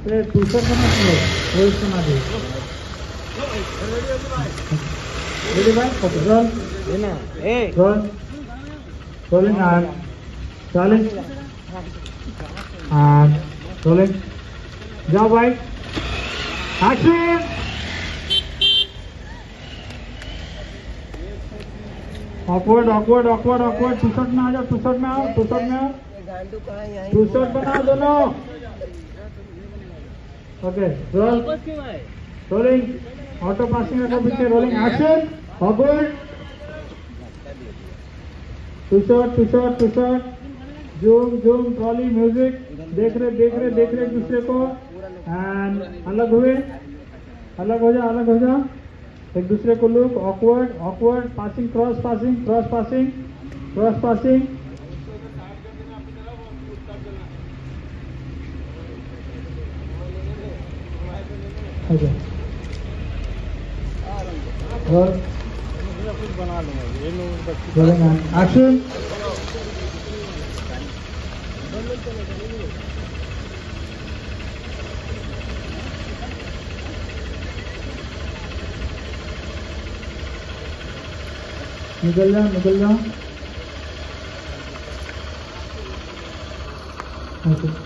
टूसर बना तुम रोहित बना दे रेडी भाई roll roll rolling and challenge and rolling जाओ भाई action awkward awkward awkward awkward T shirt में आ जाओ टी शर्ट में आओ टी शर्ट में आओ टी शर्ट बनाओ दोनों okay roll rolling auto passing रखो पीछे rolling action awkward T shirt zoom zoom trolley music देख रहे एक दूसरे को एंड अलग हो जा एक दूसरे को look awkward passing cross passing okay कुछ बना लूंगा एक्शन निकल जा ओके